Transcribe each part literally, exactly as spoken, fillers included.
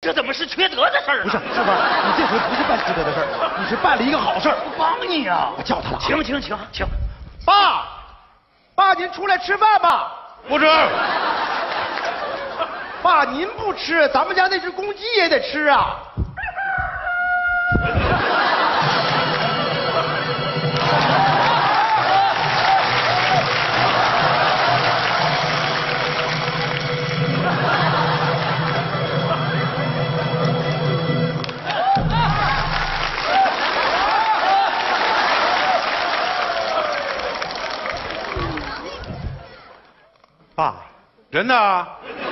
这怎么是缺德的事儿？ 不是，师傅，你这回不是办缺德的事儿，你是办了一个好事儿。 我帮你呀、啊！ 我叫他了。 请请请请， 爸，爸您出来吃饭吧。 不吃。 爸您不吃，咱们家那只公鸡也得吃啊。 爸，人呢？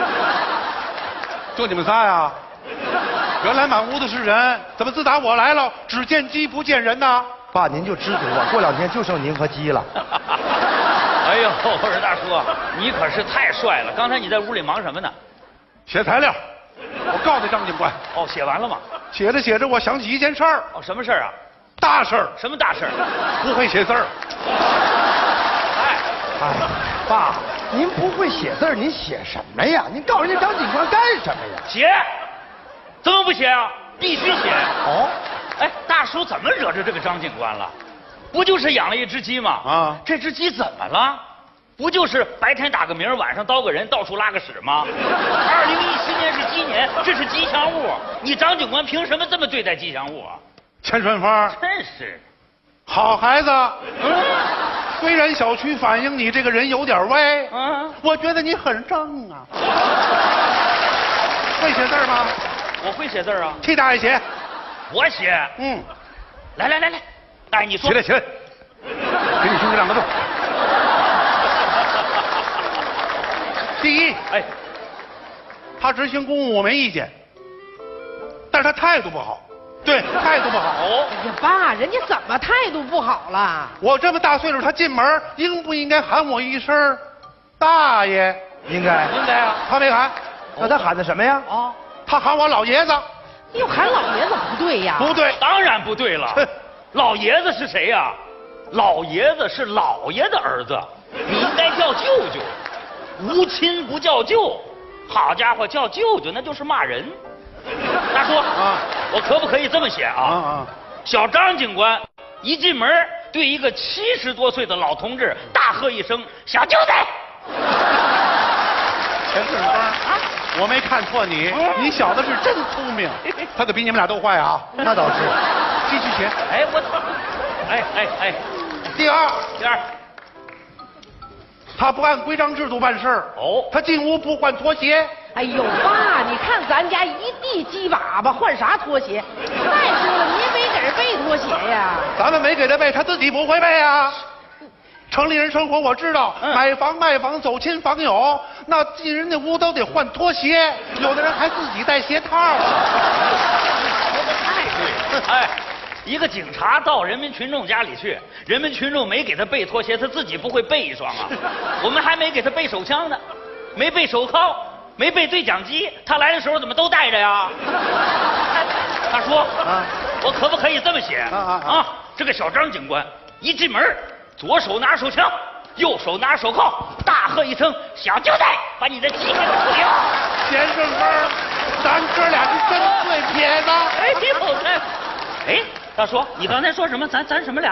就你们仨呀？原来满屋子是人，怎么自打我来了，只见鸡不见人呢？ 爸，您就知足吧，过两天就剩您和鸡了。 哎呦，我说大叔，你可是太帅了！刚才你在屋里忙什么呢？ 写材料。我告诉张警官。 哦，写完了吗？ 写着写着，我想起一件事儿。 哦，什么事儿啊？ 大事儿。 什么大事儿？ 不会写字儿。 哎， 哎，爸，您不会写字儿，您写什么呀？您告人家张警官干什么呀？ 写，怎么不写啊？必须写。 哦， 哎，大叔怎么惹着这个张警官了？不就是养了一只鸡吗？ 啊， 这只鸡怎么了？不就是白天打个鸣，晚上叨个人，到处拉个屎吗？二零一七年是鸡年，这是吉祥物，你张警官凭什么这么对待吉祥物啊？ 钱顺风， 真是， 好孩子。 嗯， 虽然小区反映你这个人有点歪， 嗯， 我觉得你很正啊。会写字吗？ 我会写字啊。 替大爷写。 我写。 嗯， 来来来来，大爷你说。 起来起来，给你兄弟两个字。第一， 哎， 他执行公务我没意见，但是他态度不好。对，态度不好。 哦， 哎呀，爸，人家怎么态度不好了？ 我这么大岁数，他进门应不应该喊我一声大爷？ 应该。 应该啊。 他没喊。 那他喊的什么呀？ 啊， 他喊我老爷子。 又喊老爷子不对呀？ 不对， 当然不对了。老爷子是谁呀？老爷子是老爷的儿子，你应该叫舅舅。无亲不叫舅，好家伙，叫舅舅那就是骂人。大叔啊， 我可不可以这么写啊？ 啊啊！ 小张警官一进门，对一个七十多岁的老同志大喝一声：“小舅子！” 钱顺风啊，我没看错你，你小子是真聪明。他可比你们俩都坏啊！ 那倒是。 继续写。 哎，我，哎哎哎， 第二， 第二， 他不按规章制度办事儿。 哦他进屋不换拖鞋。 哎呦，爸，你看咱家一地鸡粑粑，换啥拖鞋？再说了，你也没给人备拖鞋呀。 咱们没给他背，他自己不会背啊。城里人生活我知道， 嗯买房卖房走亲访友，那进人家屋都得换拖鞋，有的人还自己带鞋套。 说的太对了。哎，一个警察到人民群众家里去，人民群众没给他备拖鞋，他自己不会备一双啊。我们还没给他备手枪呢，没备手铐，没备对讲机，他来的时候怎么都带着呀？大叔， 啊， 我可不可以这么写？ 啊啊啊啊！这个小张警官一进门，左手拿手枪，右手拿手铐，大喝一声：“小舅子，把你的鸡给我处理了！” 钱顺风，咱哥俩是真对撇子。 哎，有这，哎，大叔，你刚才说什么？咱咱什么俩？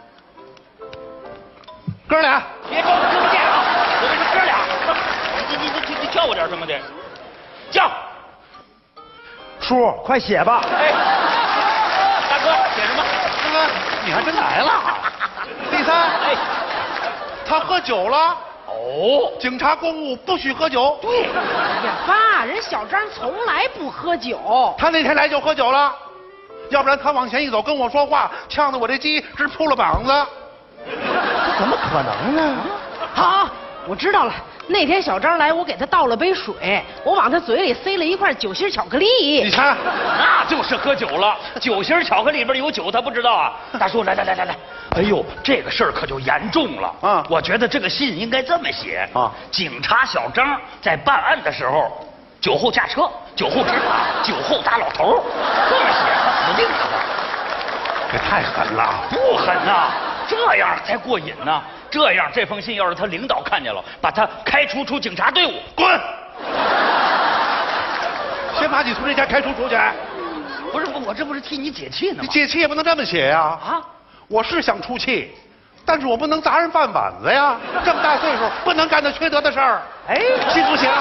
哥俩， 别装听不见啊！我们是哥俩。你你你你你叫我点什么的？叫！ 叔，快写吧。 哎，大哥，写什么？ 大哥，你还真来了。第三， 哎， 他喝酒了。 哦， 警察公务不许喝酒。 对， 哎呀，爸，人小张从来不喝酒。 他那天来就喝酒了，要不然他往前一走跟我说话，呛得我这鸡直扑了膀子。 怎么可能呢？ 好，我知道了。那天小张来，我给他倒了杯水，我往他嘴里塞了一块酒心巧克力。 你看， 那就是喝酒了。酒心巧克力里边有酒，他不知道啊。大叔，来来来来来，哎呦，这个事儿可就严重了。 啊我觉得这个信应该这么写啊警察小张在办案的时候，酒后驾车，酒后执法，酒后打老头儿，这么写他死定了。 这太狠了。 不狠呐，这样才过瘾呢。这样，这封信要是他领导看见了，把他开除出警察队伍，滚！ 行干嘛你从这家开除出去？ 不是，我这不是替你解气呢你吗？ 解气也不能这么写呀！ 啊， 我是想出气，但是我不能砸人饭碗子呀！这么大岁数，不能干那缺德的事儿。 哎， 信不信？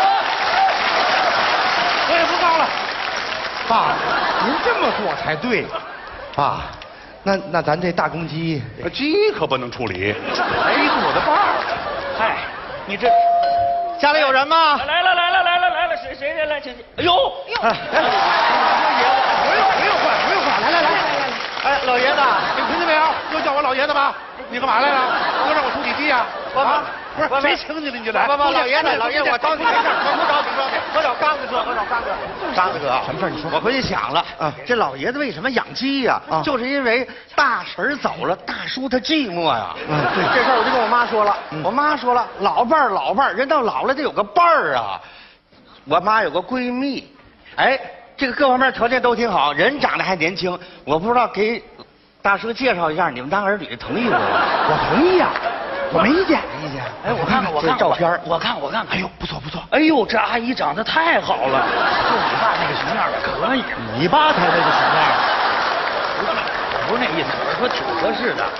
我也不告了。 爸，您这么做才对。爸，那那咱这大公鸡， 鸡可不能处理，哎，是我的伴儿。 嗨，你这家里有人吗？ 来了来了来了来了，谁谁谁来，请进。哎呦呦， 哎，不用不用换不用换，来来来来来， 哎，老爷子，你听见没有？又叫我老爷子吧？你干嘛来了？又让我出你鸡呀？啊，不是，谁请你了你就来？ 不不，老爷子，老爷子，我找你没事，我不找你说的，我找刚子哥，我找刚哥。刚子哥，什么事你说。我回去想了，啊，这老爷子为什么养鸡呀？啊，就是因为大婶走了，大叔他寂寞呀。嗯，对，这事儿我就跟我妈说了，我妈说了，老伴儿老伴儿，人到老了得有个伴儿啊。我妈有个闺蜜，哎，这个各方面条件都挺好，人长得还年轻，我不知道给大叔介绍一下，你们当儿女同意不？我同意呀，我没意见，没意见。 哎，我看看我看看照片， 我看我看看。 哎呦，不错不错。 哎呦，这阿姨长得太好了，就你爸那个熊样的可以。 你爸才那个熊样。 不是那意思，我是说挺合适的。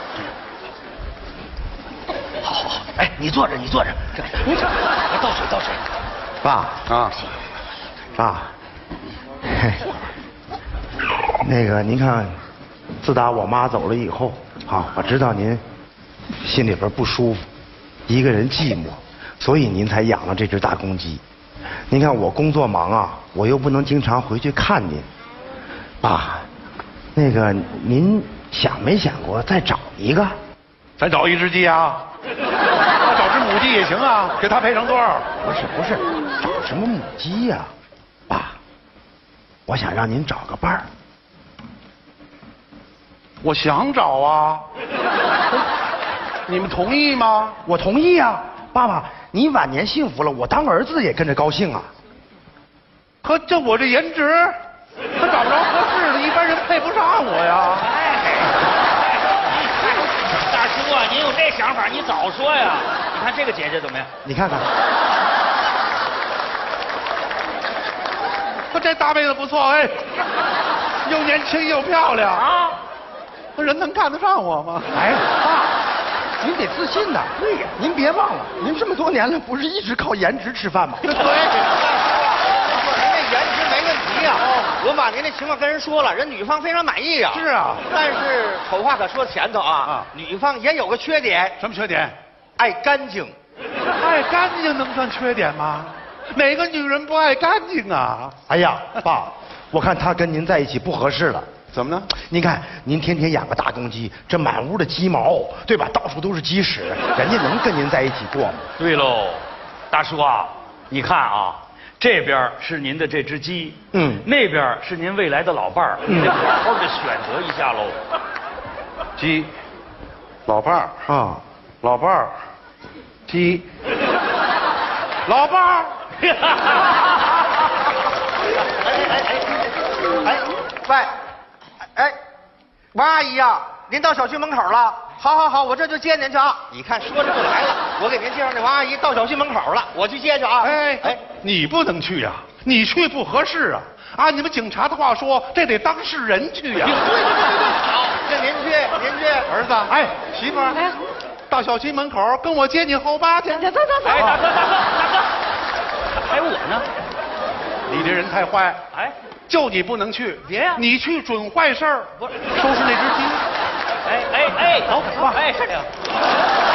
好好好，哎，你坐着，你坐着，你坐，来倒水倒水。 爸啊， 爸，嘿，那个您看，自打我妈走了以后，啊，我知道您心里边不舒服，一个人寂寞，所以您才养了这只大公鸡。您看我工作忙啊，我又不能经常回去看您，爸，那个您想没想过再找一个？ 咱找一只鸡啊？那找只母鸡也行啊，给它配成对儿。 不是不是，找什么母鸡呀、爸，我想让您找个伴儿。 我想找啊，你们同意吗？ 我同意啊，爸爸，你晚年幸福了，我当儿子也跟着高兴啊。 可就我这颜值，他找不着合适的，一般人配不上我呀。 大叔啊，您有这想法，你早说呀！你看这个姐姐怎么样？ 你看看， 可这大妹子不错哎，又年轻又漂亮啊，人能看得上我吗？ 哎，爸，您得自信呐。对呀，您别忘了，您这么多年了，不是一直靠颜值吃饭吗？ 对。 您这颜值没问题呀、我把您的情况跟人说了，人女方非常满意呀、 是啊， 但是丑话可说前头啊， 啊女方也有个缺点， 什么缺点？ 爱干净。 爱干净能算缺点吗？哪个女人不爱干净啊？ 哎呀，爸，我看他跟您在一起不合适了。 怎么呢？ 您看，您天天养个大公鸡，这满屋的鸡毛，对吧？到处都是鸡屎，人家能跟您在一起过吗？ 对喽，大叔啊，你看啊，这边是您的这只鸡， 嗯那边是您未来的老伴儿，你得好好的选择一下喽。 鸡，老伴儿， 啊， 老伴儿，鸡，老伴儿。 哎，喂，哎，王阿姨呀、您到小区门口了。好好好，我这就接您去啊！你看说着就来了，我给您介绍那王阿姨到小区门口了，我去接去啊！ 哎哎，你不能去呀、你去不合适啊！按你们警察的话说，这得当事人去呀、 对对对对对，好，那您去，您去。 儿子，哎，媳妇儿， 哎到小区门口跟我接你后八去。 走走走走。 哎，大哥大哥大哥，还有我呢。 你这人太坏， 哎， 就你不能去。 别呀你去准坏事儿。 不是收拾那只鸡。 哎哎哎，走，哎，哎